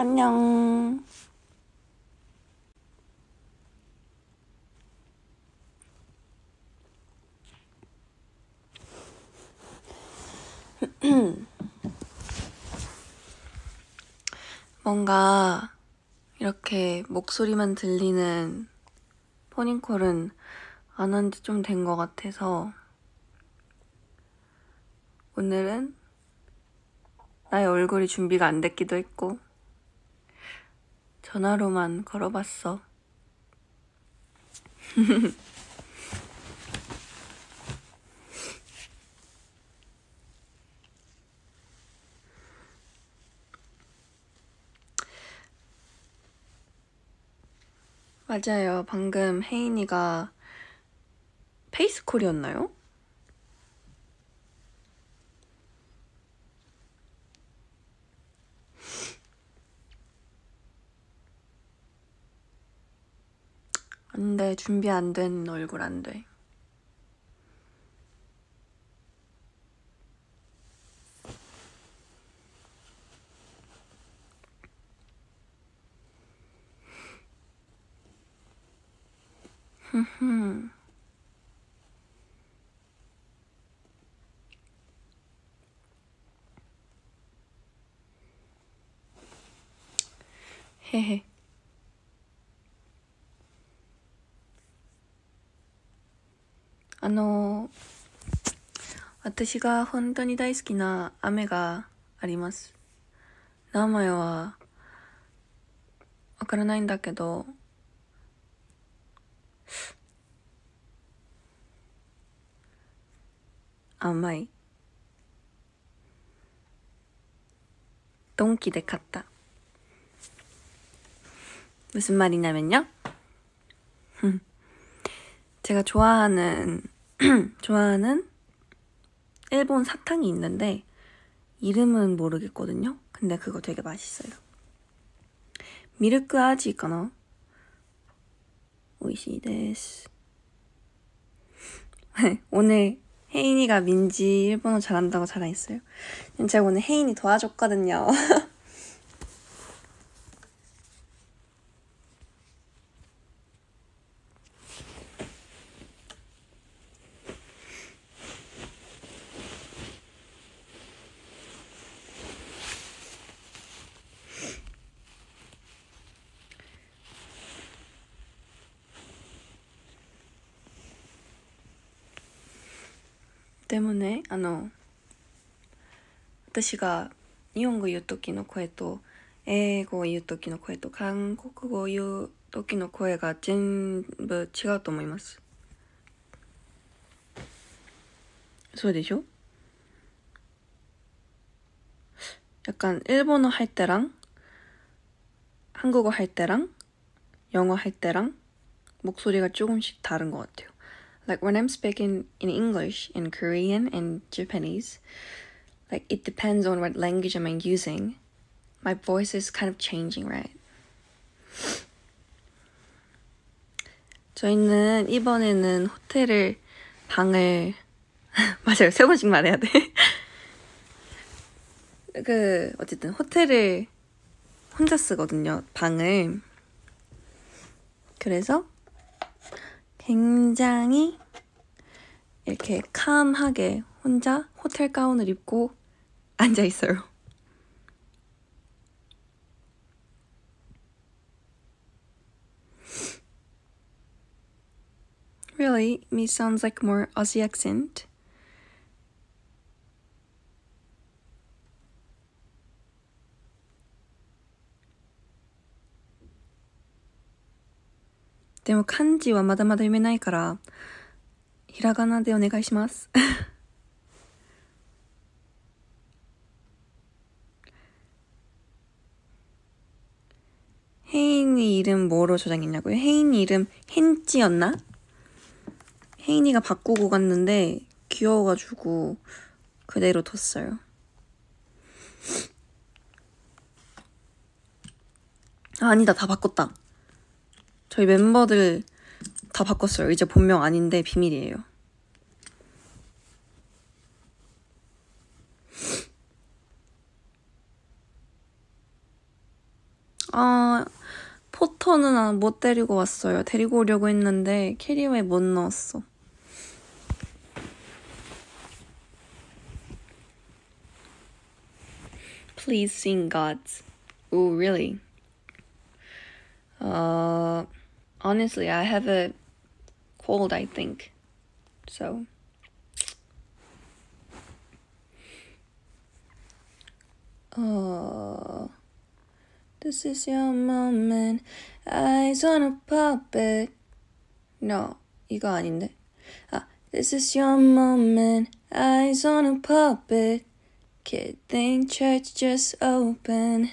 안녕. 뭔가 이렇게 목소리만 들리는 포닝콜은 안 한 지 좀 된 것 같아서 오늘은 나의 얼굴이 준비가 안 됐기도 했고 전화로만 걸어봤어. 맞아요. 방금 혜인이가 페이스콜이었나요? 안 돼. 준비 안 된 얼굴 안 돼. 헤헤. 私が本当に大好きな雨があります。名前はわからないんだけど、甘い。ドンキで買った。 무슨 말이냐면요. 제가 좋아하는 일본 사탕이 있는데 이름은 모르겠거든요. 근데 그거 되게 맛있어요. 미르크 아지까나? 오이시 데스. 오늘 혜인이가 민지 일본어 잘한다고 자랑했어요. 제가 오늘 혜인이 도와줬거든요. 때문에 私が日本語言う時の声と英語を言う時の声と韓国語を言う時の声が全部違うと思います。そうでしょ? 약간 일본어 할 때랑 한국어 할 때랑 영어 할 때랑 목소리가 조금씩 다른 것 같아요. Like when I'm speaking in English, in Korean, and Japanese, like it depends on what language I'm using. My voice is kind of changing, right? 저희는 이번에는 방을 맞아요. 3번씩 말해야 돼. 어쨌든 호텔을 혼자 쓰거든요. 방을. 그래서 굉장히 이렇게 캄하게 혼자 호텔 가운을 입고 앉아있어요. Really? Me sounds like more Aussie accent. 근데 漢字はまだまだ読めないからひらがなでお願いします。혜인이 이름 뭐로 저장했냐고요? 혜인이 이름 헨찌였나? 혜인이가 바꾸고 갔는데 귀여워가지고 그대로 뒀어요. 아니다, 다 바꿨다. 저희 멤버들 다 바꿨어요. 이제 본명 아닌데 비밀이에요. 스쿠터는 못 데리고 왔어요. 데리고 오려고 했는데 캐리어에 못 넣었어. Please sing Gods. Oh, really? Honestly, I have a cold, I think. So. This is your moment. Eyes on a puppet. No, 이거 아닌데. This is your moment. Eyes on a puppet. Kid think church just open.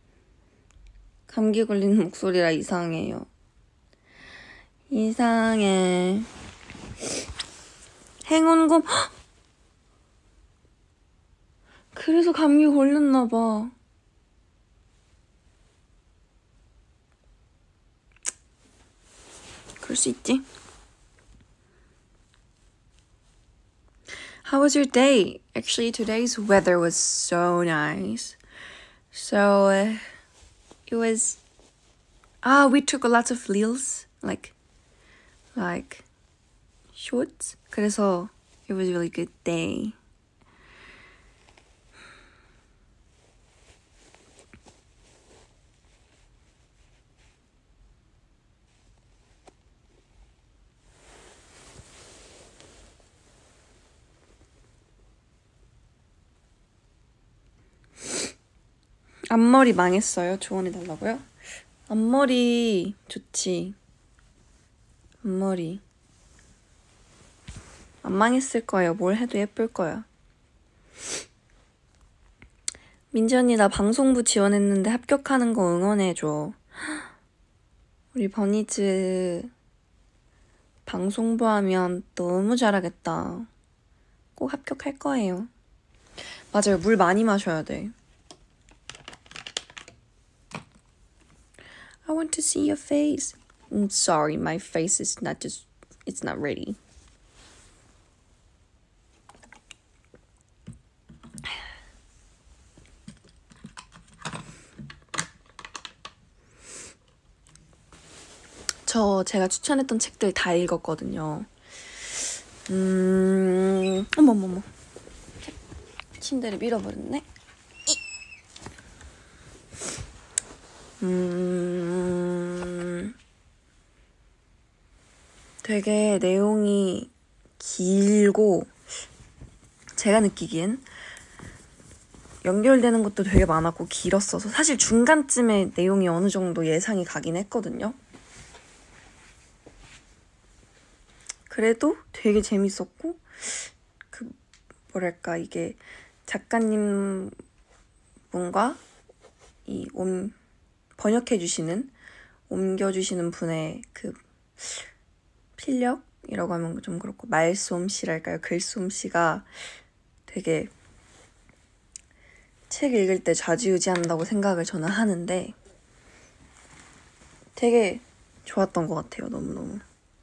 감기 걸리는 목소리라 이상해요. 이상해. 행운곰. 그래서 감기 걸렸나봐. 그럴 수 있지. How was your day? Actually, today's weather was so nice. So, it was... we took lots of reels, like shorts. 그래서 it was a really good day. 앞머리 망했어요. 조언해달라고요? 앞머리 좋지. 앞머리 안 망했을 거예요. 뭘 해도 예쁠 거야. 민지 언니 나 방송부 지원했는데 합격하는 거 응원해줘. 우리 버니즈 방송부 하면 너무 잘하겠다. 꼭 합격할 거예요. 맞아요. 물 많이 마셔야 돼. I want to see your face. Sorry, my face is it's not ready. 제가 추천했던 책들 다 읽었거든요. 어머머머. 침대를 밀어버렸네. 되게 내용이 길고 제가 느끼기엔 연결되는 것도 되게 많았고 길었어서 사실 중간쯤에 내용이 어느 정도 예상이 가긴 했거든요. 그래도 되게 재밌었고 뭐랄까 이게 작가님 분과 이 번역해주시는 옮겨주시는 분의 그 필력이라고 하면 좀 그렇고 말솜씨랄까요? 글솜씨가 되게 책 읽을 때 좌지우지한다고 생각을 저는 하는데 되게 좋았던 것 같아요. 너무너무.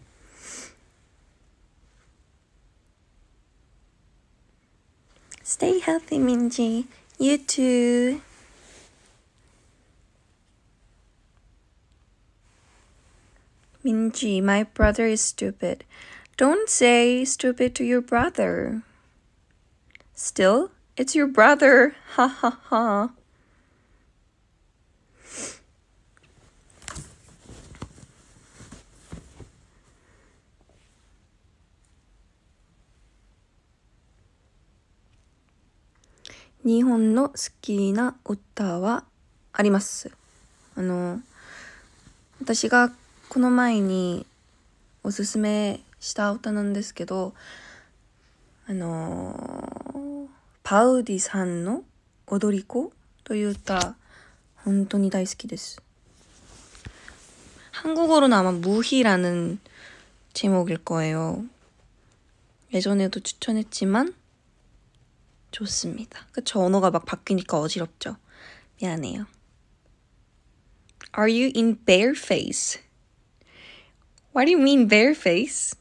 Stay healthy, 민지. You too. 민지, my brother is stupid. Don't say stupid to your brother. Still, it's your brother. Ha ha ha. 니혼の好きな歌はあります。私がこの前におすすめした歌なんですけど、パウディさんの踊り子という歌、本当に大好きです。한국어로는 아마 무희라는 제목일 거예요. 예전에도 추천했지만 좋습니다. 그쵸? 언어가 막 바뀌니까 어지럽죠? 미안해요. Are you in bare face? What do you mean bare face?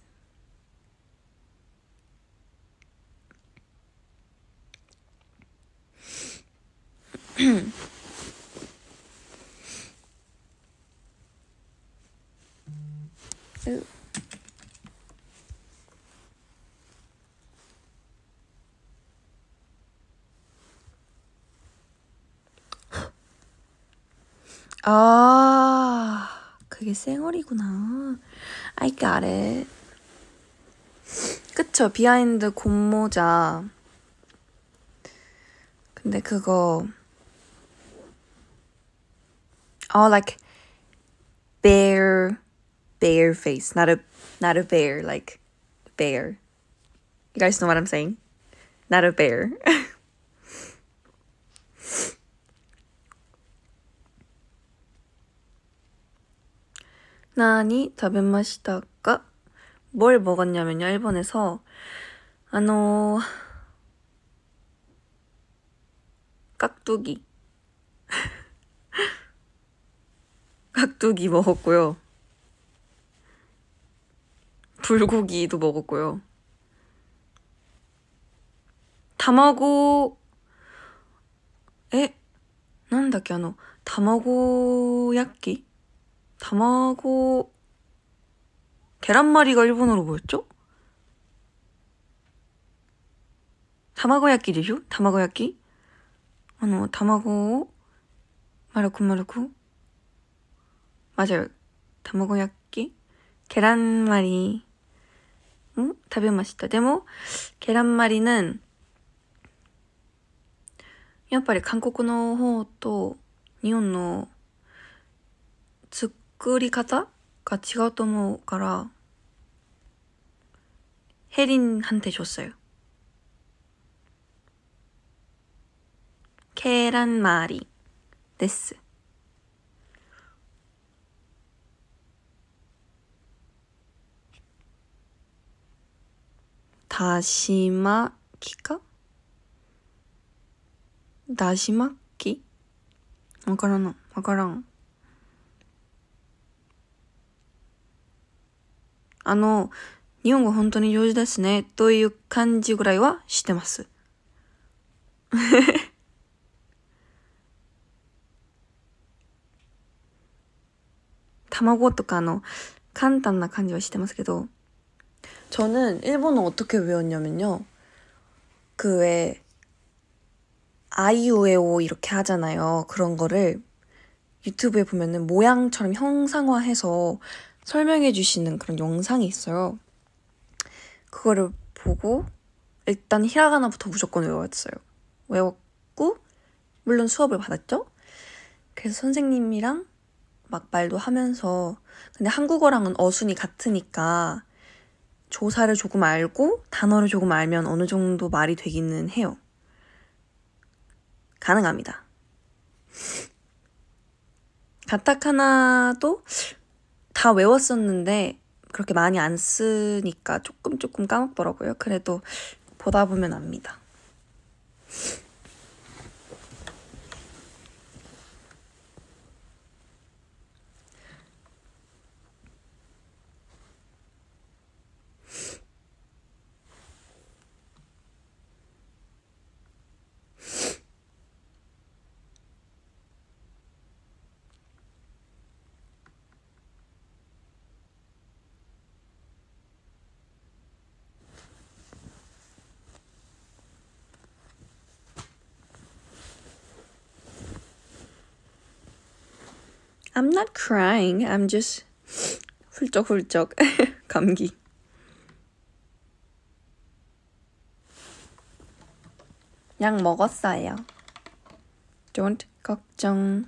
아, 그게 쌩얼이구나. I got it. 그쵸, 비하인드 곰모자. 근데 그거 like bear face, not a bear, like bear. You guys know what I'm saying? Not a bear. 나니食べましたか? 뭘 먹었냐면요, 일본에서 깍두기 깍두기 먹었고요. 불고기도 먹었고요.卵 なんだっけ卵焼き?卵 계란말이가 일본어로 뭐였죠? 타마고야끼でしょ? 타마고야끼? 卵 마르쿠 맞아요. 타마고야끼? 계란말이 食べました. でも 계란말이는 やっぱり韓国の方と日本の作り方が違うと思うから혜린한테 줬어요. 계란말이 です. 다시마키까? 다시마키? わからん。日本語本当に上手ですねという感じぐらいはしてます。卵とか簡単な感じはしてますけど, 저는 일본어 어떻게 외웠냐면요. 그 왜 아이오에오 이렇게 하잖아요. 그런 거를 유튜브에 보면은 모양처럼 형상화해서 설명해 주시는 그런 영상이 있어요. 그거를 보고 일단 히라가나부터 무조건 외웠고 물론 수업을 받았죠. 그래서 선생님이랑 막 말도 하면서, 근데 한국어랑은 어순이 같으니까 조사를 조금 알고 단어를 조금 알면 어느 정도 말이 되기는 해요. 가능합니다. 가타카나도 다 외웠었는데 그렇게 많이 안 쓰니까 조금 까먹더라고요. 그래도 보다 보면 압니다. I'm not crying. I'm just 훌쩍훌쩍 감기. 약 먹었어요. Don't 걱정.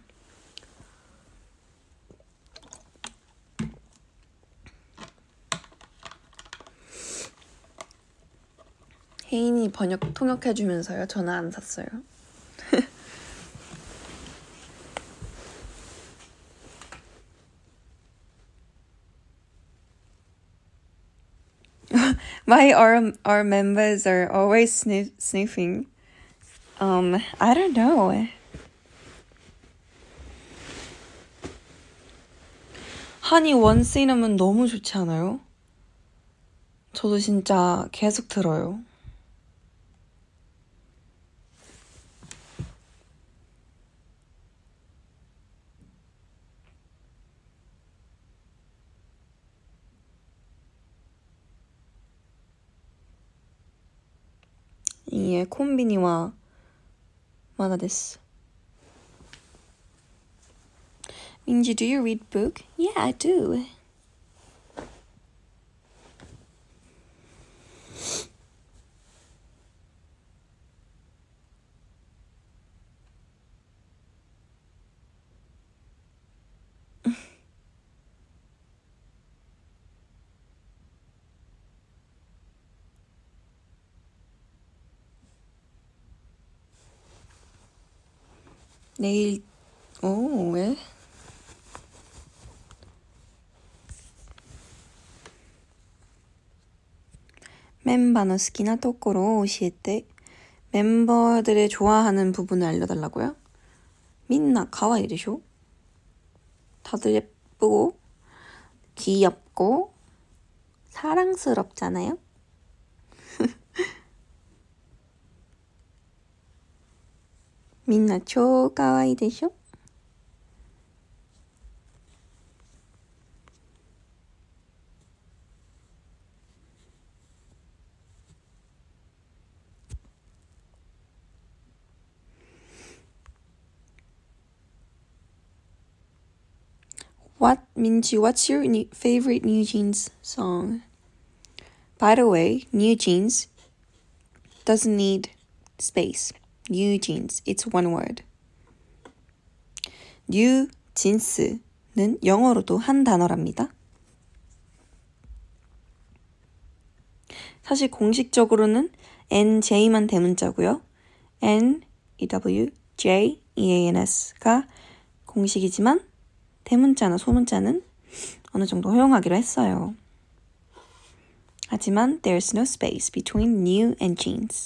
혜인이 통역해주면서요. 저는 안 샀어요. Why our members are always sniffing? I don't know. 하니 원시인하면 너무 좋지 않아요? 저도 진짜 계속 들어요. 예, 콤비니와 마다です. Minji, do you read book? Yeah, I do. 내일, 왜? メンバーの好きなところを教えて. 멤버들의 좋아하는 부분을 알려달라고요? 민나 가와이 되쇼? 다들 예쁘고 귀엽고 사랑스럽잖아요? 민나 초 가와이 되쇼? Minji, what's your favorite New Jeans song? By the way, New Jeans doesn't need space. New Jeans, it's one word. New Jeans는 영어로도 한 단어랍니다. 사실 공식적으로는 NJ만 대문자고요. NEWJEANS가 공식이지만 대문자나 소문자는 어느 정도 허용하기로 했어요. 하지만 there's no space between new and jeans.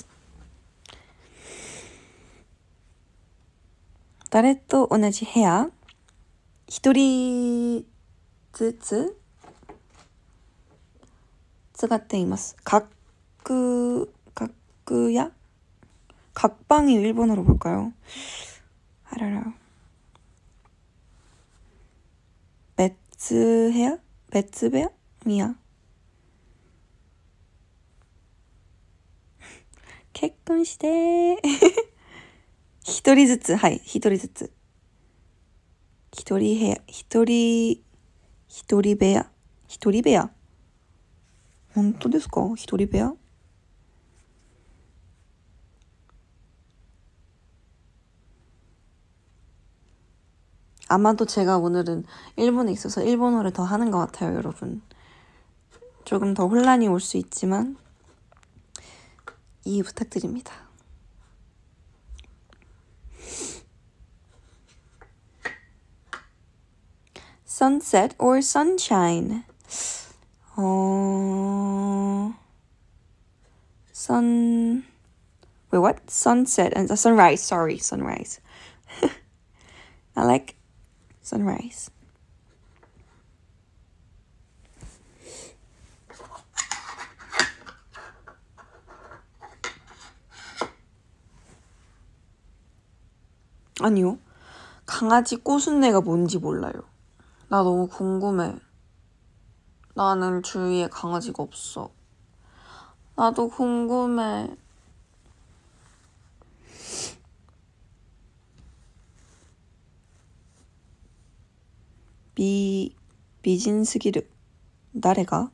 誰と同じ部屋一人ずつ使っています. 각야? 각방이 일본어로 볼까요? I don't know. 배츠해야? 배츠배야? 미야. 結婚して一人ずつ、はい、一人ずつ。一人部屋、一人部屋、一人部屋。本当ですか？一人部屋？ 아마도 제가 오늘은 일본에 있어서 일본어를 더 하는 것 같아요, 여러분. 조금 더 혼란이 올 수 있지만 이해 부탁드립니다. Sunset or sunshine? Wait, what? Sunset and sunrise. Sorry, sunrise. I like sunrise. 아니요. 강아지 꼬순내가 뭔지 몰라요. 나 너무 궁금해. 나는 주위에 강아지가 없어. 나도 궁금해. 미진스기르. 나래가?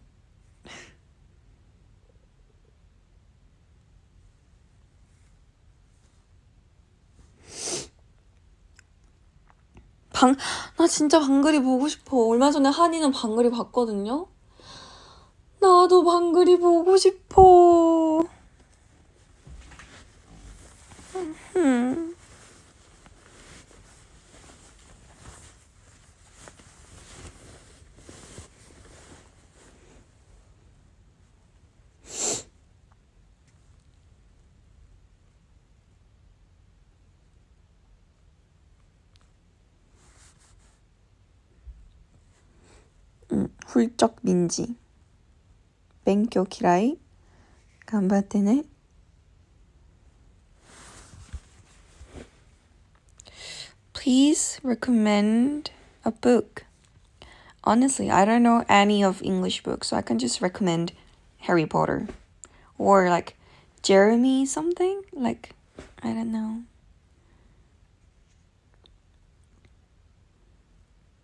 나 진짜 방글이 보고 싶어. 얼마 전에 한이는 방글이 봤거든요. 나도 방글이 보고 싶어. 훌쩍 민지. 勉強嫌い? 頑張ってね. Please recommend a book. Honestly, I don't know any of English books, so I can just recommend Harry Potter. Or like Jeremy something? Like, I don't know.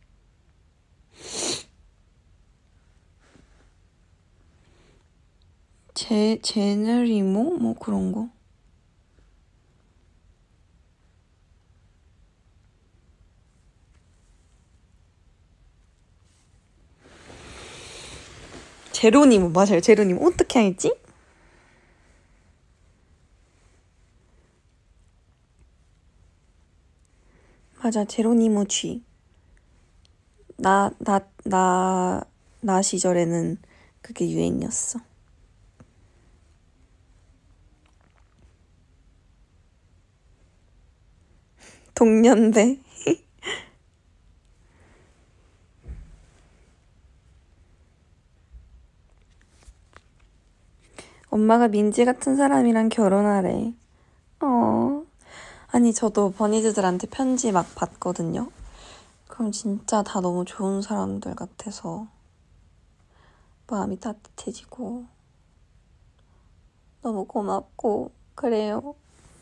제네리모? 뭐 그런 거. 제로니모, 맞아요. 제로니모. 어떻게 알지? 맞아, 제로니모 쥐. 나 시절에는 그게 유행이었어. 동년배. 엄마가 민지 같은 사람이랑 결혼하래. 아니, 저도 버니즈들한테 편지 막 받거든요. 그럼 진짜 다 너무 좋은 사람들 같아서 마음이 따뜻해지고 너무 고맙고 그래요.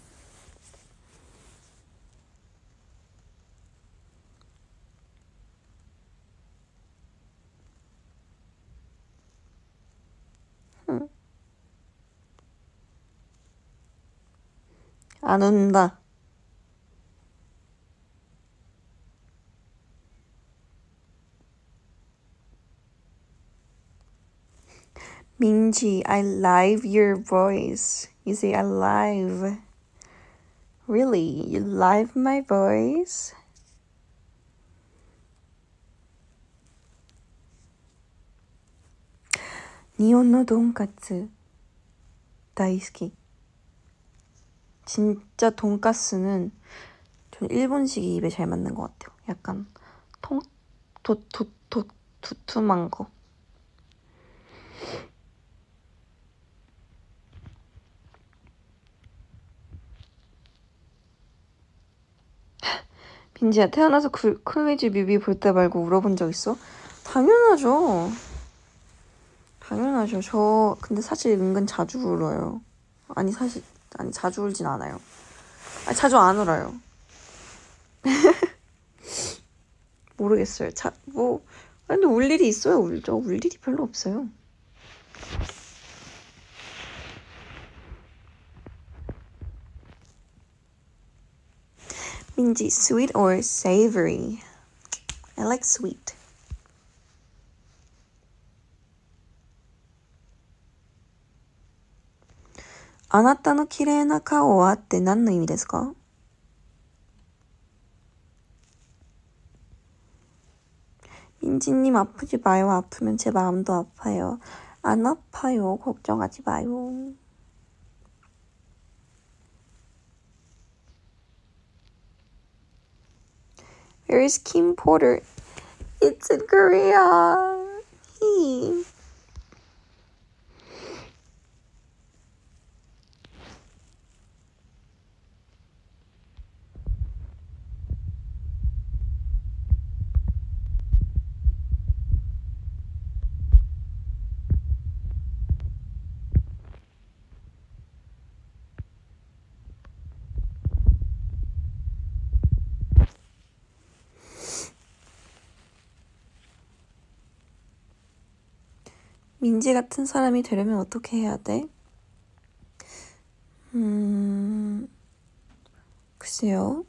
안 운다. 민지, I love your voice. You say I love. Really? You love my voice? 니온노 돈까스大好き. 진짜 돈까스는 전 일본식이 입에 잘 맞는 것 같아요. 약간 두툼한 거. 민지야, 태어나서 쿨미즈 뮤비 볼 때 말고 울어본 적 있어? 당연하죠. 저 근데 사실 은근 자주 울어요. 아니 자주 울진 않아요. 자주 안 울어요. 모르겠어요. 근데 울 일이 있어요. 울죠. 울 일이 별로 없어요. 민지, sweet or savory? I like sweet. あなたの綺麗な顔はって何の意味ですか? 민지님 아프지 마요. 아프면 제 마음도 아파요. 안 아파요. 걱정하지 마요. Where is Kim Porter? It's in Korea. He. 민지 같은 사람이 되려면 어떻게 해야 돼? 글쎄요.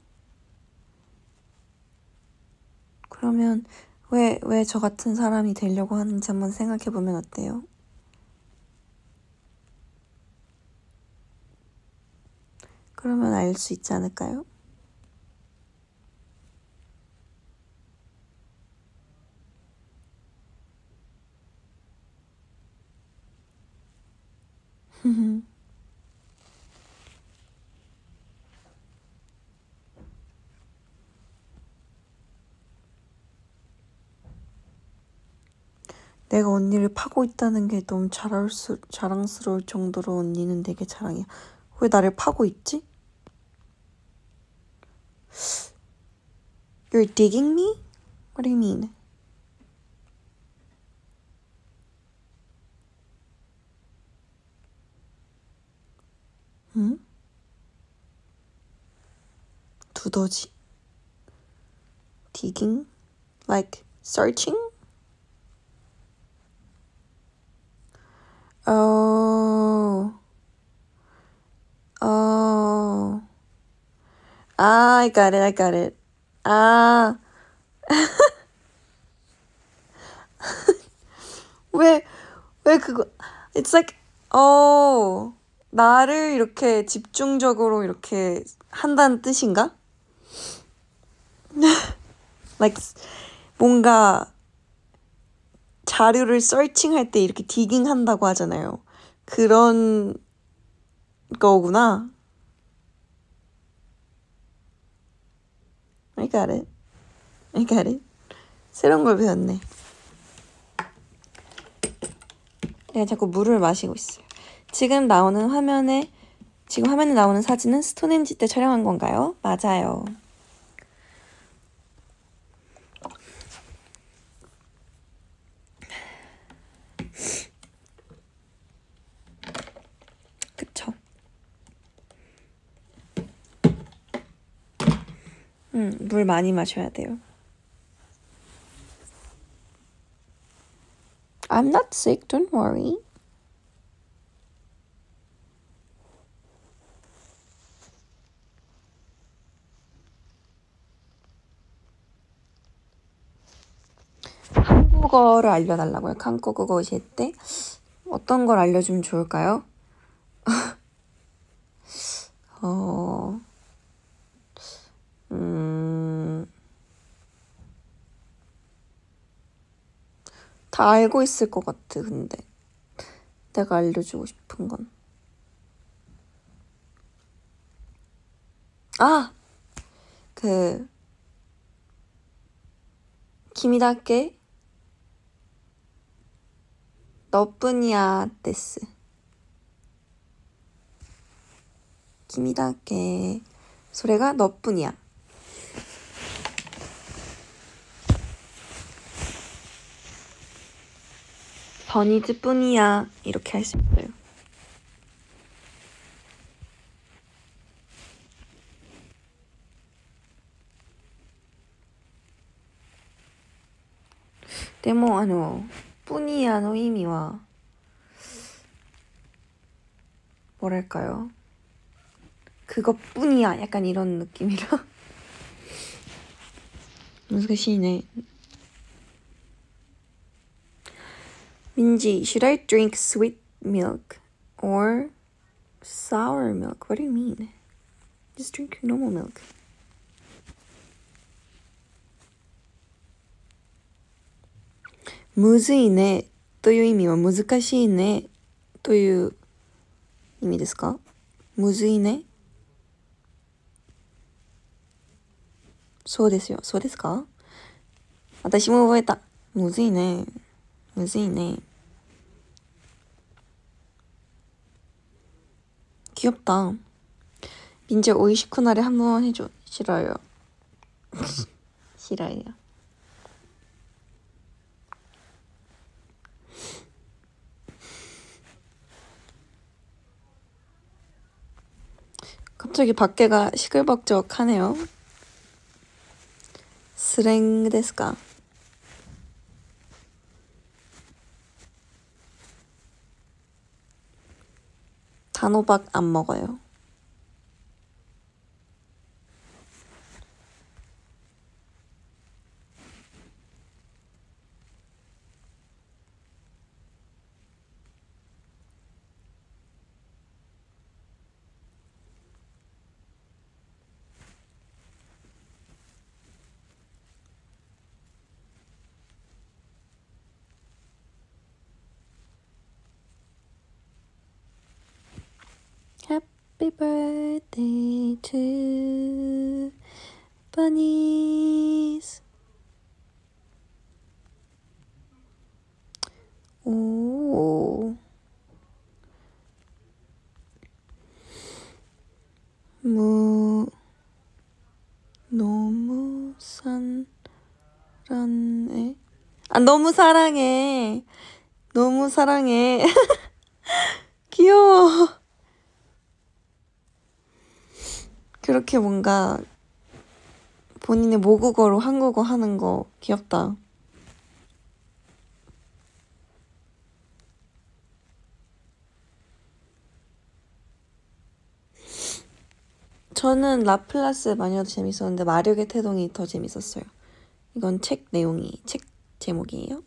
그러면 왜 저 같은 사람이 되려고 하는지 한번 생각해보면 어때요? 그러면 알 수 있지 않을까요? 내가 언니를 파고 있다는 게 너무 자랑스러울 정도로 언니는 되게 자랑이야. 왜 나를 파고 있지? You're digging me? What do you mean? 응? 두더지? Digging? Like searching? 아, I got it, I got it. 아, 왜 그거, it's like, 나를 이렇게 집중적으로 이렇게 한다는 뜻인가? like, 뭔가 자료를 서칭할 때 이렇게 디깅 한다고 하잖아요. 그런 거구나. I got it. I got it. 새로운 걸 배웠네. 내가 자꾸 물을 마시고 있어요. 지금 화면에 나오는 사진은 스톤헨지 때 촬영한 건가요? 맞아요. 그쵸. 물 많이 마셔야 돼요. I'm not sick, don't worry. 한국어를 알려달라고요? 한국어 오실 때 어떤 걸 알려주면 좋을까요? 다 알고 있을 것 같아, 근데. 내가 알려주고 싶은 건. 아! 키미다케 너뿐이야 데스. 키미다케 소리가 너뿐이야. 버니즈뿐이야. 이렇게 할 수 있어요. 데모 뿐이야의 의미와 뭐랄까요? 그것뿐이야. 약간 이런 느낌이라. 難しいね. 민지, should I drink sweet milk or sour milk? What do you mean? Just drink normal milk. 무즈이네 という意味は難しいねという意味ですか？むずいね。そうですよ。そうですか？私も覚えた。むずいね。むずいね。귀엽다. 민지 오이시쿠나를 한번 해줘. 싫어요. 싫어요. 갑자기 밖에가 시끌벅적하네요. 스랭 데스까? 단호박 안 먹어요. Happy birthday to bunnies. 오. 너무 사랑해. 너무 사랑해. 너무 사랑해. 귀여워. 그렇게 뭔가 본인의 모국어로 한국어 하는 거 귀엽다. 저는 라플라스 마녀도 재밌었는데 마력의 태동이 더 재밌었어요. 이건 책 내용이, 책 제목이에요.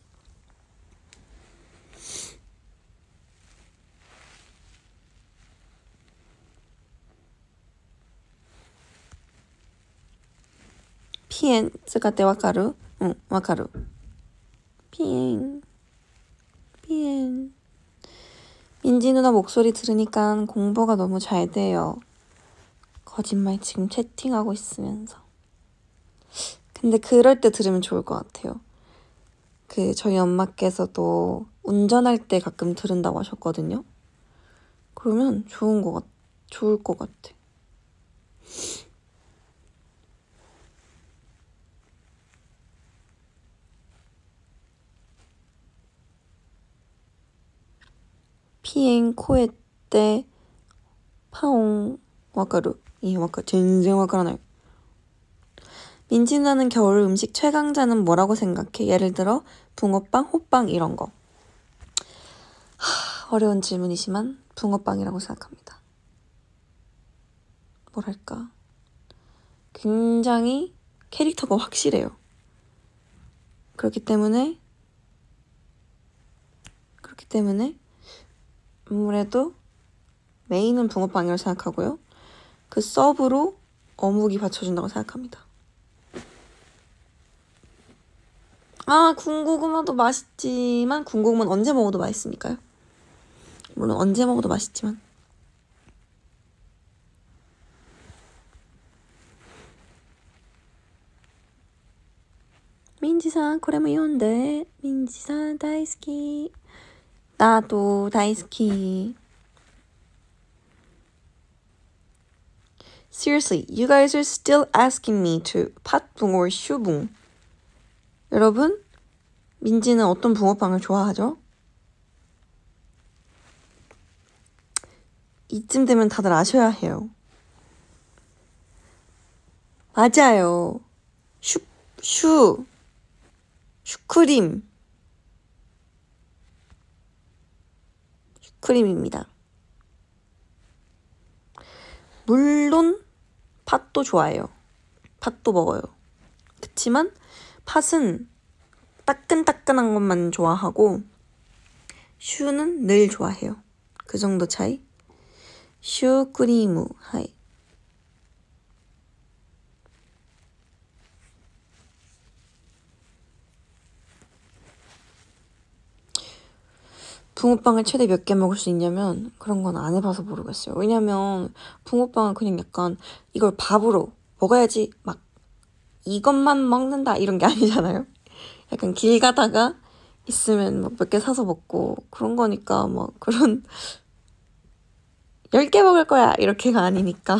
피엔使ってわかる? 응, わかる. 피엔. 민지 누나 목소리 들으니까 공부가 너무 잘 돼요. 거짓말 지금 채팅하고 있으면서. 근데 그럴 때 들으면 좋을 것 같아요. 저희 엄마께서도 운전할 때 가끔 들은다고 하셨거든요. 그러면 좋을 것 같아. 피엔 코에 때 파옹 와카루. 이 와카 전생 와카라나요. 민지 누나는 겨울 음식 최강자는 뭐라고 생각해? 예를 들어 붕어빵, 호빵 이런 거. 어려운 질문이지만 붕어빵이라고 생각합니다. 뭐랄까 굉장히 캐릭터가 확실해요. 그렇기 때문에 아무래도 메인은 붕어빵이라고 생각하고요. 그 서브로 어묵이 받쳐준다고 생각합니다. 군고구마도 맛있지만 군고구마는 언제 먹어도 맛있으니까요. 물론 언제 먹어도 맛있지만. 민지상これも読んで. 민지상 大好き. 나도 大好き. Seriously, you guys are still asking me to 팥붕 or 슈붕. 여러분, 민지는 어떤 붕어빵을 좋아하죠? 이쯤 되면 다들 아셔야 해요. 맞아요. 슈크림입니다. 물론 팥도 좋아해요. 팥도 먹어요. 그치만 팥은 따끈따끈한 것만 좋아하고 슈는 늘 좋아해요. 그 정도 차이. 슈크림, 하이. 붕어빵을 최대 몇 개 먹을 수 있냐면 그런 건 안 해봐서 모르겠어요. 왜냐면 붕어빵은 그냥 약간 이걸 밥으로 먹어야지 막 이것만 먹는다 이런 게 아니잖아요. 약간 길 가다가 있으면 몇 개 사서 먹고 그런 거니까 막 그런 10개 먹을 거야 이렇게가 아니니까.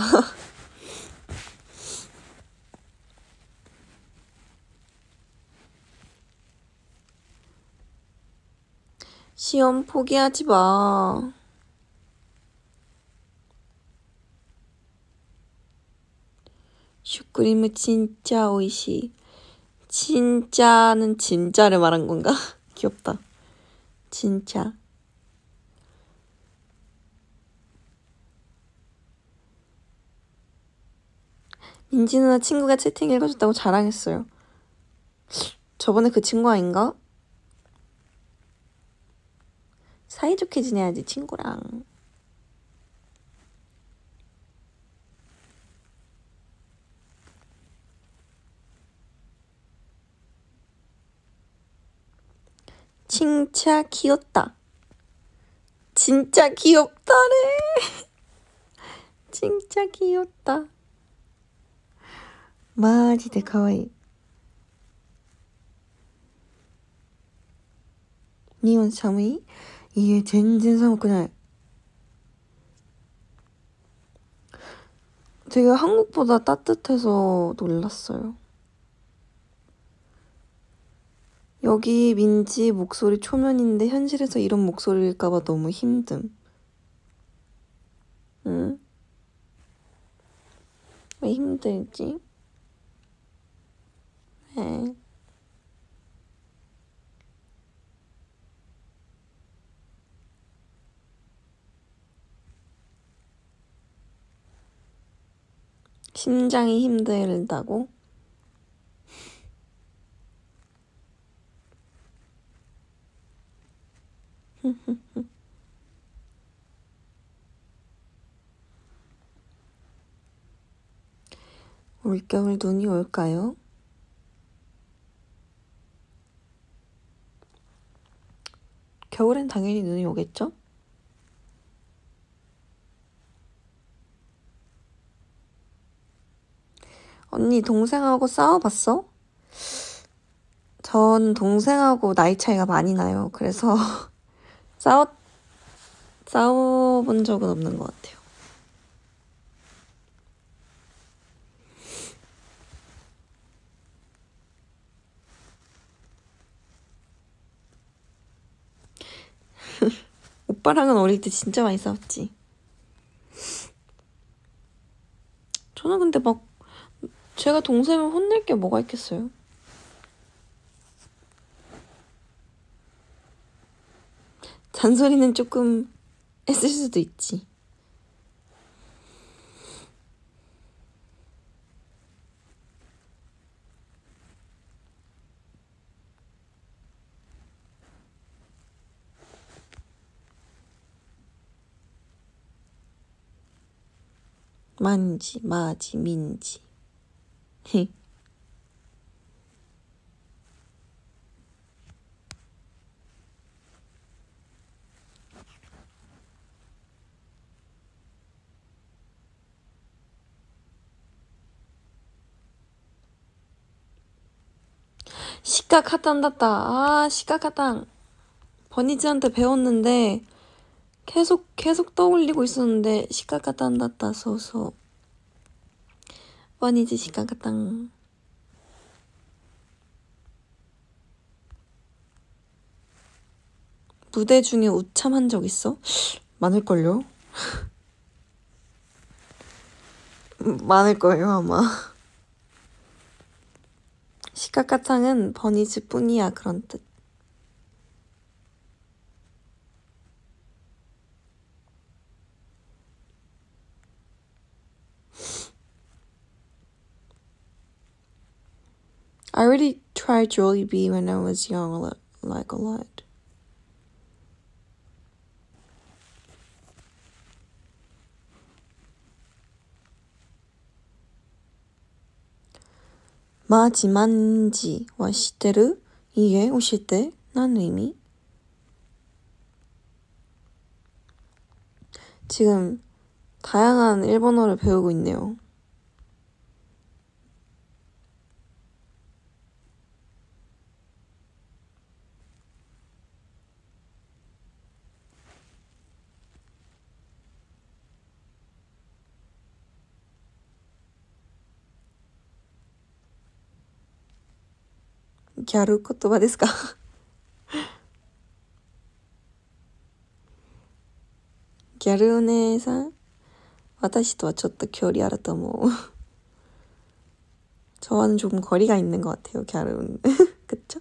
시험 포기하지 마. 슈크림은 진짜 오이시. 진짜는 진짜를 말한 건가? 귀엽다. 진짜. 민지 누나 친구가 채팅 읽어줬다고 자랑했어요. 저번에 그 친구 아닌가? 사이좋게 지내야지 친구랑. 진짜 귀엽다. 진짜 귀엽다래. 진짜 귀엽다. 마지대 가와이. 니온寒い? 이게 全然寒くない. 되게 한국보다 따뜻해서 놀랐어요. 여기 민지 목소리 초면인데 현실에서 이런 목소리일까봐 너무 힘듦. 응? 왜 힘들지? 왜? 심장이 힘들다고? 올겨울 눈이 올까요? 겨울엔 당연히 눈이 오겠죠? 언니 동생하고 싸워봤어? 전 동생하고 나이 차이가 많이 나요. 그래서 싸워본 적은 없는 것 같아요. 오빠랑은 어릴 때 진짜 많이 싸웠지. 저는 근데 막 제가 동생을 혼낼 게 뭐가 있겠어요? 잔소리는 조금 했을 수도 있지. 만지, 마지, 민지. 시카카탄だった. 아, 시카카탄. 버니즈한테 배웠는데 계속 떠올리고 있었는데 시카카탄だった. 소소. 버니즈 시카카탄. 무대 중에 우참한 적 있어? 많을걸요? 많을걸요, 아마. 시카카탕은 버니즈 뿐이야, 그런 뜻. I already tried Jollibee when I was young, like a lot. 마지, 만지, 와, 시테르? 이게, 오시테? 난 의미? 지금 다양한 일본어를 배우고 있네요.ギャル 言葉ですか? ギャルお姉さん? 私とはちょっと距離あると思う. 저와는 조금 거리가 있는 것 같아요, 갸ル은. 그쵸?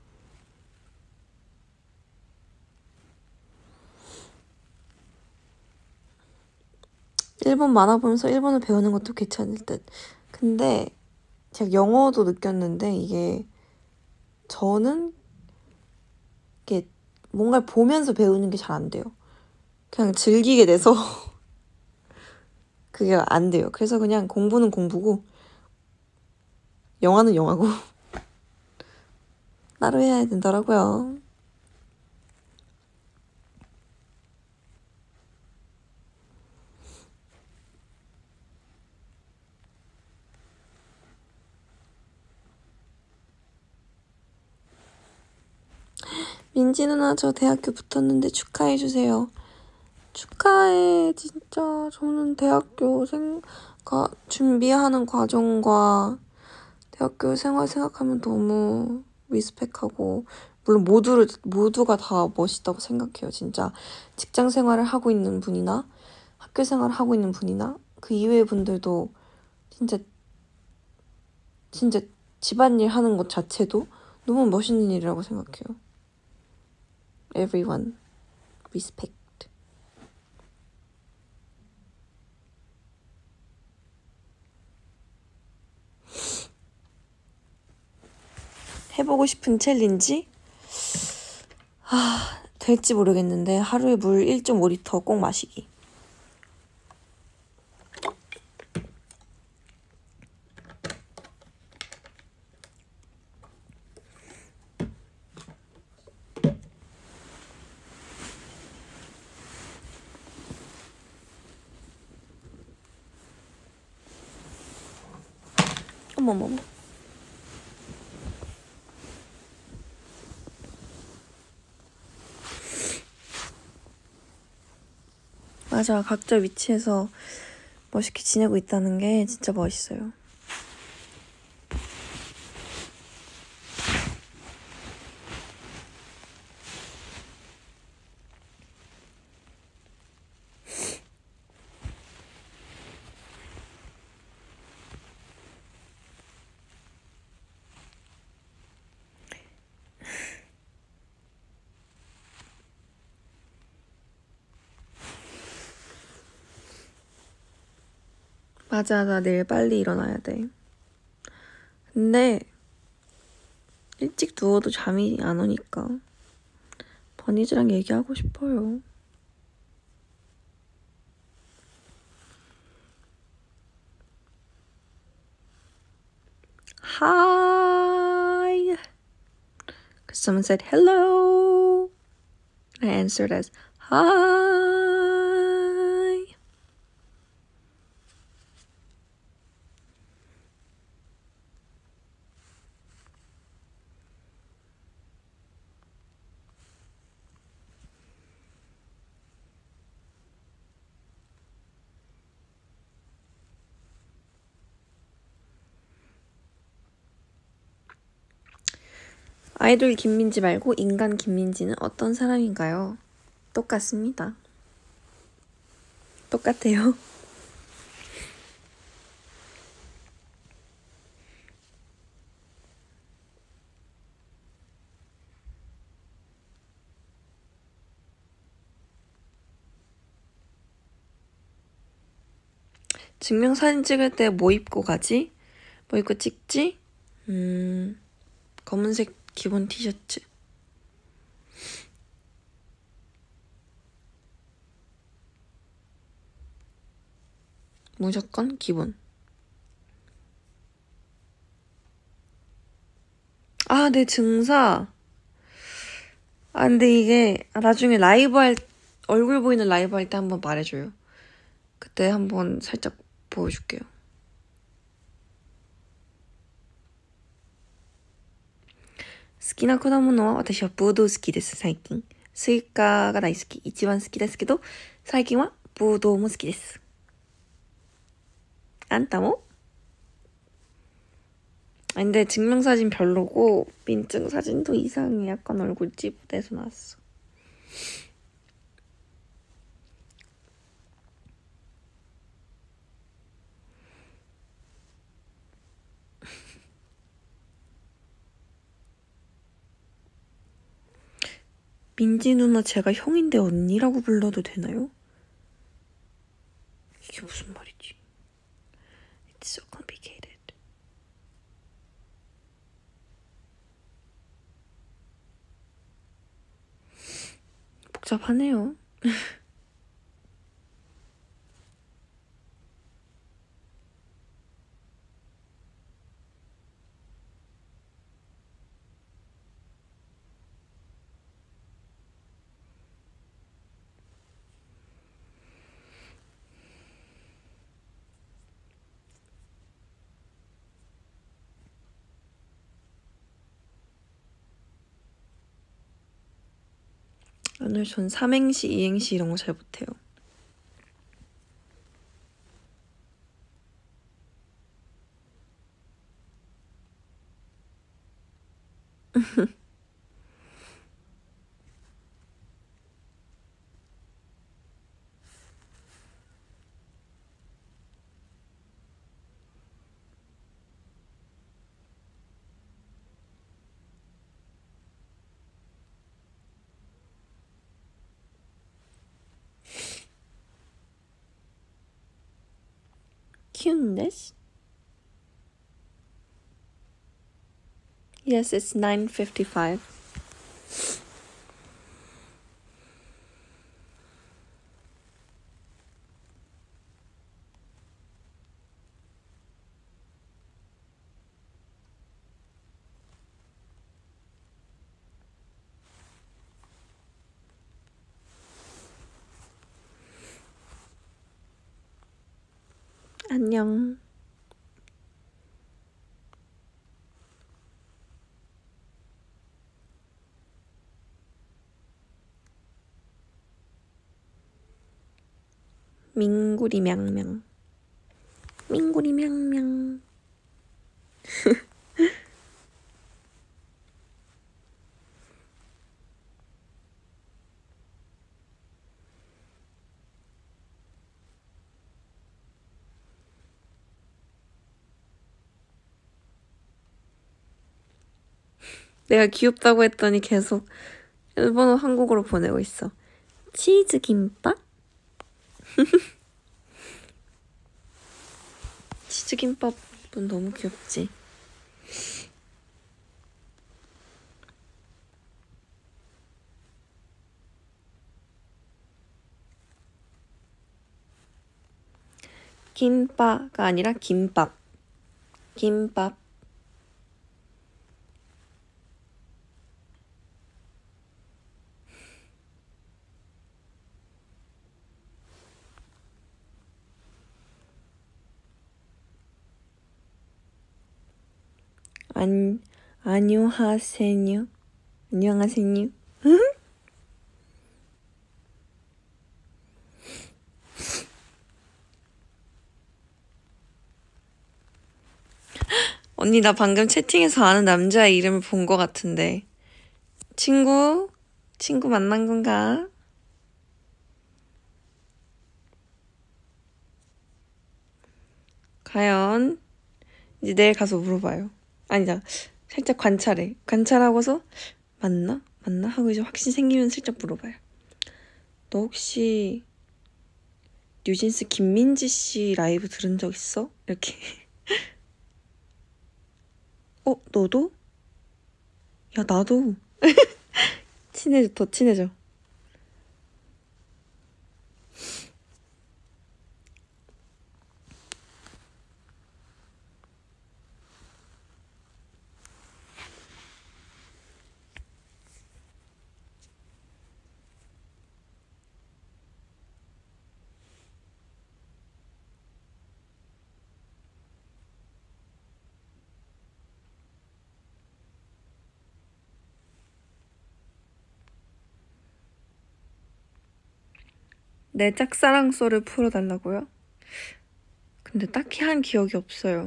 일본 만화 보면서 일본어 배우는 것도 괜찮을 듯. 근데 제가 영어도 느꼈는데 이게 저는 이게 뭔가를 보면서 배우는 게 잘 안 돼요. 그냥 즐기게 돼서 그게 안 돼요. 그래서 그냥 공부는 공부고 영화는 영화고 따로 해야 된다고요. 민지 누나 저 대학교 붙었는데 축하해주세요. 축하해. 진짜 저는 대학교 준비하는 과정과 대학교 생활 생각하면 너무 리스펙하고 물론 모두가 다 멋있다고 생각해요. 진짜 직장 생활을 하고 있는 분이나 학교 생활을 하고 있는 분이나 그 이외의 분들도 진짜 집안일 하는 것 자체도 너무 멋있는 일이라고 생각해요. Everyone, respect. 해보고 싶은 챌린지? 될지 모르겠는데 하루에 물 1.5리터 꼭 마시기. 어머머머. 맞아, 각자 위치에서 멋있게 지내고 있다는 게 진짜 멋있어요. 맞아, 나 내일 빨리 일어나야 돼. 근데 일찍 누워도 잠이 안 오니까 버니즈랑 얘기하고 싶어요. Hi! Because someone said hello. I answered as hi. 아이돌 김민지 말고 인간 김민지는 어떤 사람인가요? 똑같습니다. 똑같아요. 증명사진 찍을 때 뭐 입고 가지? 뭐 입고 찍지? 검은색 기본 티셔츠. 무조건 기본. 아, 내 증사. 근데 이게 나중에 얼굴 보이는 라이브 할 때 한번 말해줘요. 그때 한번 살짝 보여줄게요.好きな果物は私はブドウ好きです、最近。スイカが大好き。一番好きですけど、最近はブドウも好きです。あんたも? 근데 증명사진 별로고 민증 사진도 이상해. 약간 얼굴 찌부돼서 나왔어. 민지 누나 제가 형인데 언니라고 불러도 되나요? 이게 무슨 말이지? It's so complicated. 복잡하네요. 오늘 전 삼행시, 이행시 이런 거 잘 못해요. 키운데스? Yes, it's 9:55. 안녕. 민구리명명. 민구리명명. 내가 귀엽다고 했더니 계속 일본어 한국어로 보내고 있어. 치즈 김밥? 치즈 김밥은 너무 귀엽지. 김빠가 아니라 김밥. 김밥. 안녕하세요. 안녕하세요. 언니, 나 방금 채팅에서 아는 남자의 이름을 본 것 같은데. 친구? 친구 만난 건가? 과연? 이제 내일 가서 물어봐요. 아니다. 살짝 관찰해. 관찰하고서 맞나? 맞나? 하고 이제 확신 생기면 슬쩍 물어봐요. 너 혹시 뉴진스 김민지 씨 라이브 들은 적 있어? 이렇게. 너도? 야, 나도. 친해져, 더 친해져. 내 짝사랑소를 풀어달라고요? 근데 딱히 한 기억이 없어요.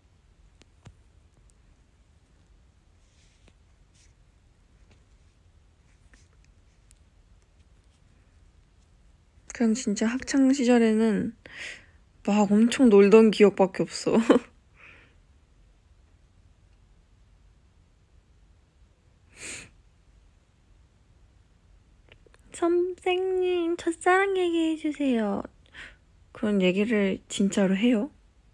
그냥 진짜 학창 시절에는 막 엄청 놀던 기억밖에 없어. 선생님, 첫사랑 얘기해주세요. 그런 얘기를 진짜로 해요?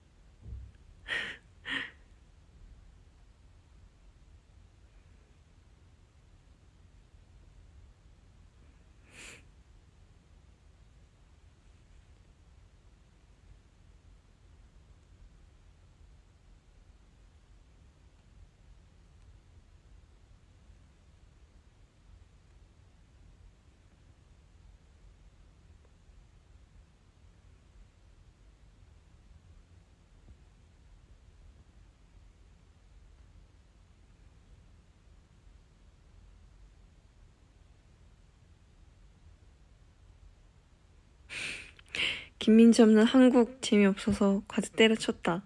김민지 없는 한국 재미없어서 과제 때려쳤다.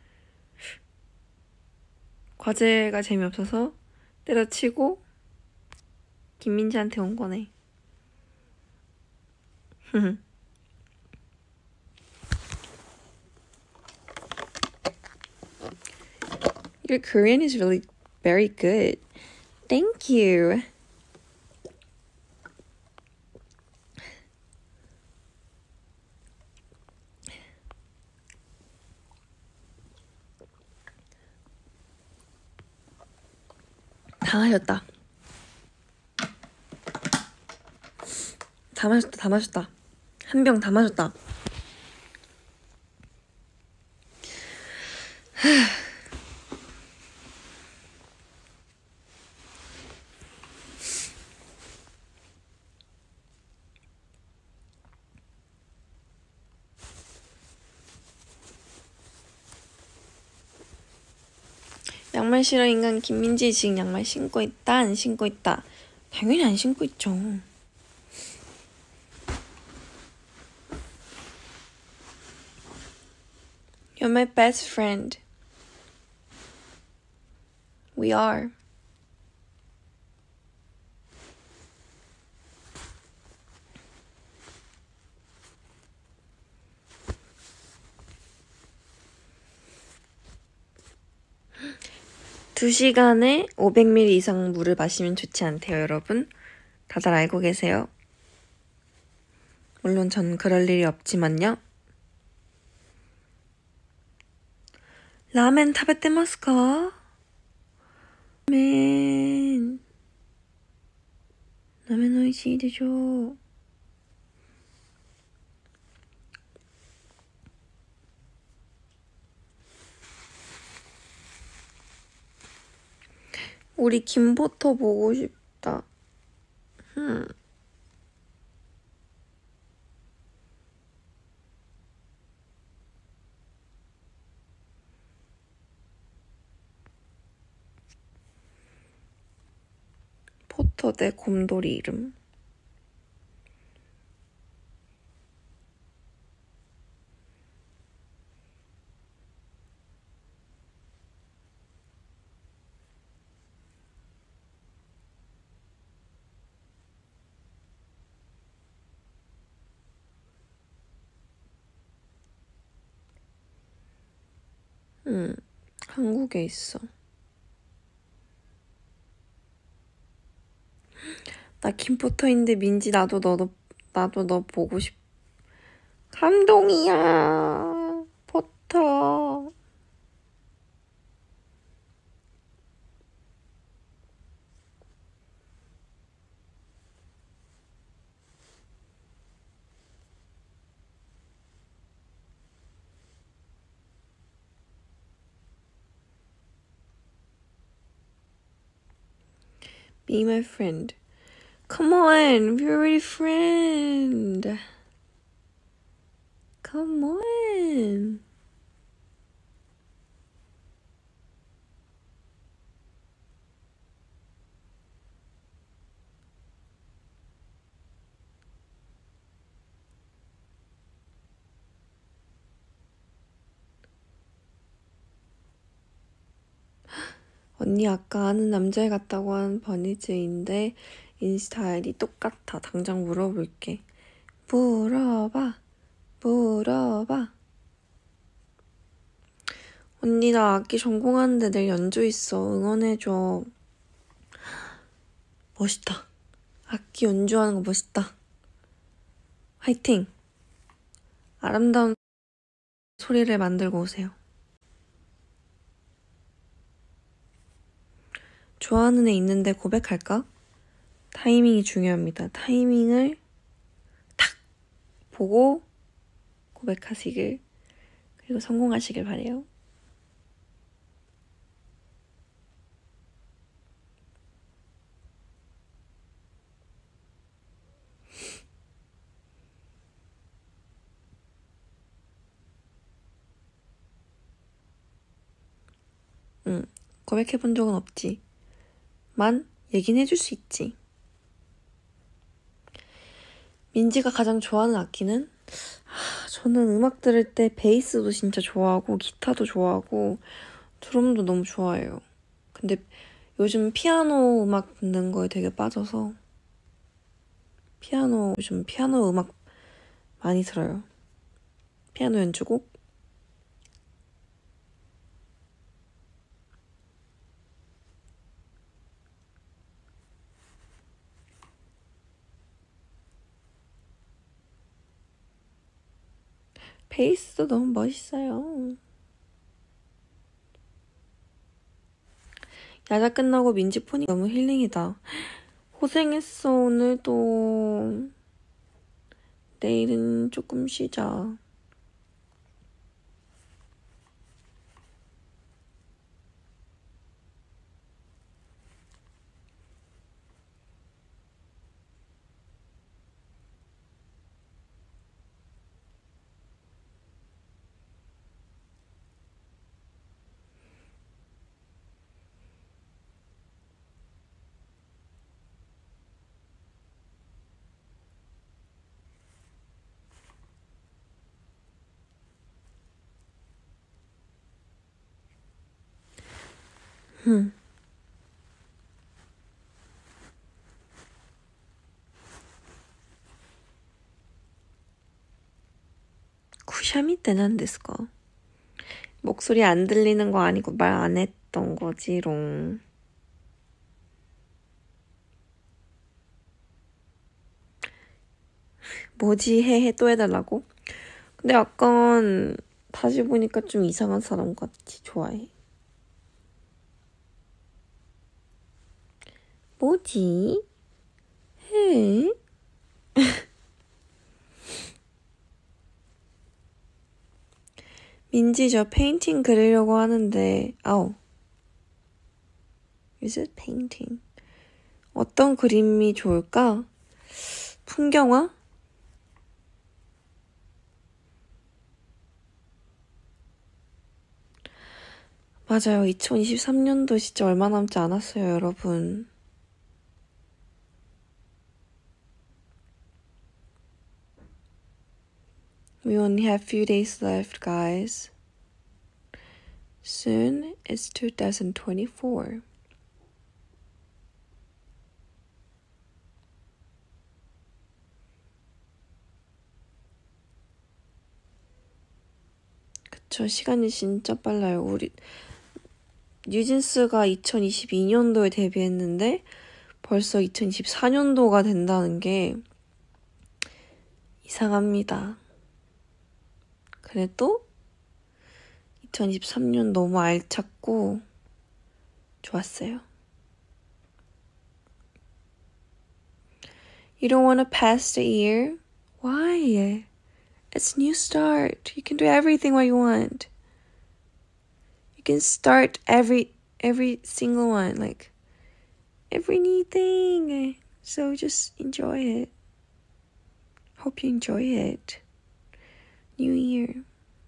과제가 재미없어서 때려치고 김민지한테 온 거네. Your Korean is really very good. Thank you. 다 마셨다. 다 마셨다. 다 마셨다. 한 병 다 마셨다. 양말 싫어 인간 김민지 지금 양말 신고 있다? 안 신고 있다? 당연히 안 신고 있죠. You're my best friend. We are. 두 시간에 500ml 이상 물을 마시면 좋지 않대요, 여러분. 다들 알고 계세요? 물론 전 그럴 일이 없지만요. 라멘 食べてますか? 라멘 美味しいでしょう. 우리 김포터 보고 싶다. 포터 대 곰돌이 이름. 한국에 있어. 나 김포터인데 민지 나도 너 보고 싶. 감동이야. 포터. Be my friend. Come on, we're already friend. Come on. 언니 아까 아는 남자애 같다고 한 버니즈인데 인스타 아이디 똑같아. 당장 물어볼게. 물어봐. 언니 나 악기 전공하는데 내일 연주 있어. 응원해줘. 멋있다. 악기 연주하는 거 멋있다. 화이팅. 아름다운 소리를 만들고 오세요. 좋아하는 애 있는데 고백할까? 타이밍이 중요합니다. 타이밍을 탁 보고 고백하시길, 그리고 성공하시길 바래요. 고백해본 적은 없지. 만 얘긴 해줄 수 있지. 민지가 가장 좋아하는 악기는? 저는 음악 들을 때 베이스도 진짜 좋아하고 기타도 좋아하고 드럼도 너무 좋아해요. 근데 요즘 피아노 음악 듣는 거에 되게 빠져서 요즘 피아노 음악 많이 들어요. 피아노 연주곡? 베이스도 너무 멋있어요. 야자 끝나고 민지 폰이 너무 힐링이다. 고생했어, 오늘도. 내일은 조금 쉬자. 쿠샤미 때何ですか? 목소리 안 들리는 거 아니고 말 안 했던 거지롱. 뭐지 해해 또 해달라고? 근데 약간 다시 보니까 좀 이상한 사람 같이 좋아해. 뭐지? 해? 민지 저 페인팅 그리려고 하는데 Is it painting? 어떤 그림이 좋을까? 풍경화? 맞아요. 2023년도 진짜 얼마 남지 않았어요, 여러분. We only have few days left, guys. Soon it's 2024. 그쵸, 시간이 진짜 빨라요. 뉴진스가 2022년도에 데뷔했는데 벌써 2024년도가 된다는 게 이상합니다. 그래도 2023년 너무 알찼고 좋았어요. You don't want to pass the year? Why? It's a new start. You can do everything what you want. You can start every single one, like every new thing. So just enjoy it. Hope you enjoy it. New year.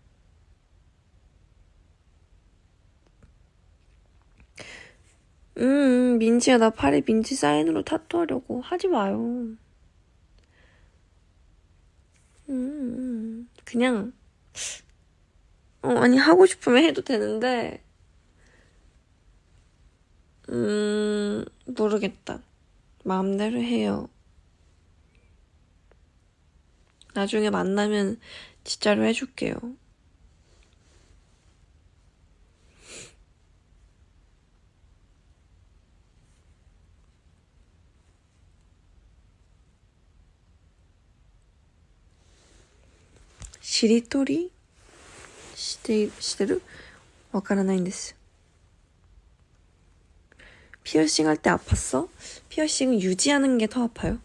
민지야, 나 팔에 민지 사인으로 타투하려고. 하지 마요. 그냥 아니 하고 싶으면 해도 되는데 모르겠다. 마음대로 해요. 나중에 만나면 진짜로 해줄게요. 시리토리? 시대루? わからないんです. 피어싱 할 때 아팠어? 피어싱은 유지하는 게 더 아파요.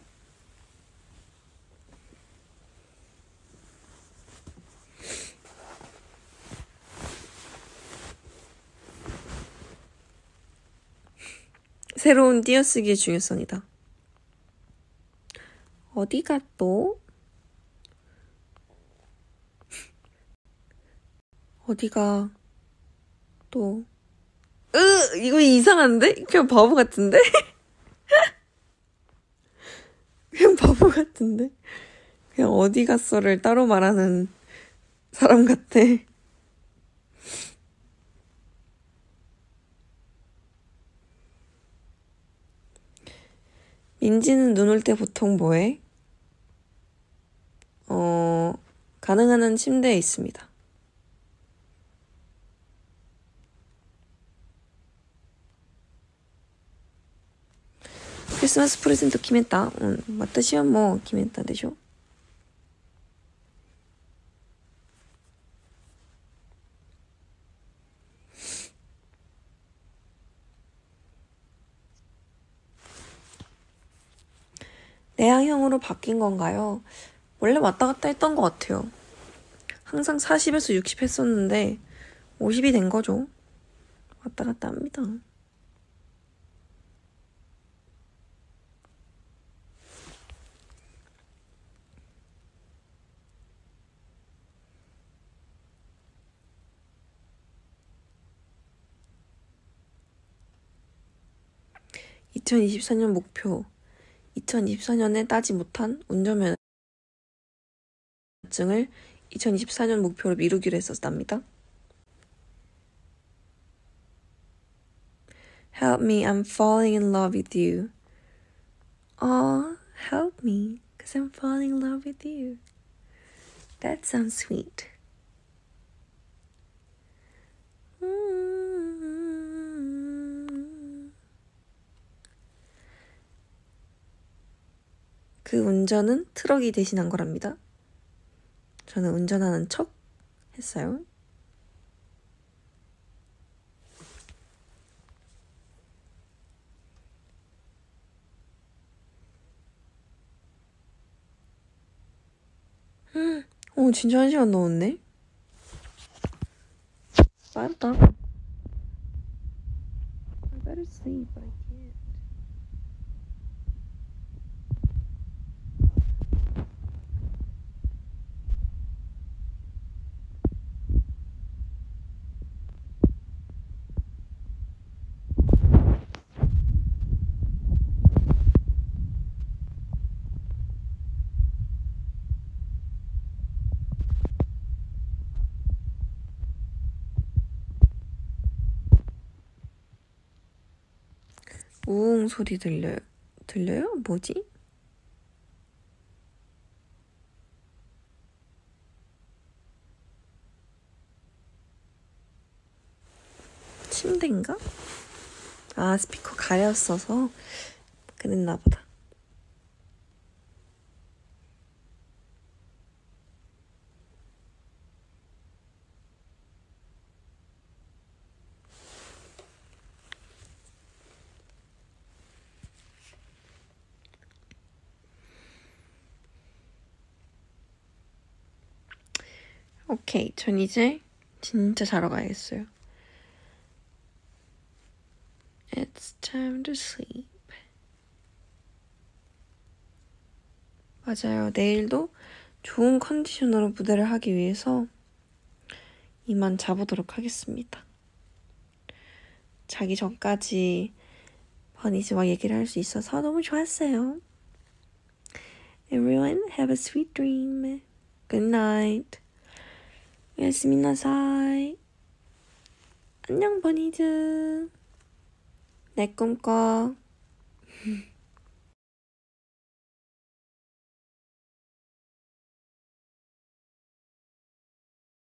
새로운 띄어쓰기의 중요성이다. 어디가 또? 어디가 또? 이거 이상한데? 그냥 바보 같은데? 그냥 바보 같은데? 그냥 어디 갔어를 따로 말하는 사람 같아. 민지는 눈 올 때 보통 뭐해? 가능한 한 침대에 있습니다. 크리스마스 프레젠트 決めた? 私はもう決めたでしょ? 내향형으로 바뀐 건가요? 원래 왔다 갔다 했던 것 같아요. 항상 40에서 60 했었는데 50이 된 거죠. 왔다 갔다 합니다. 2024년 목표. 2024년에 따지 못한 운전면허증을 2024년 목표로 미루기로 했었답니다. Help me, I'm falling in love with you. Help me, cause I'm falling in love with you. That sounds sweet. 그 운전은 트럭이 대신한 거랍니다. 저는 운전하는 척 했어요. 진짜 1시간 넘었네. 빠르다. I better sleep, but I can't. 우웅 소리 들려요? 들려요? 뭐지? 침대인가? 아, 스피커 가렸어서 그랬나 보다. 오케이, 전 이제 진짜 자러 가야겠어요. It's time to sleep. 맞아요. 내일도 좋은 컨디션으로 무대를 하기 위해서 이만 자보도록 하겠습니다. 자기 전까지 버니즈와 얘기를 할 수 있어서 너무 좋았어요. Everyone have a sweet dream. Good night. 오야스미나사이. 안녕 버니즈. 내 꿈꿔.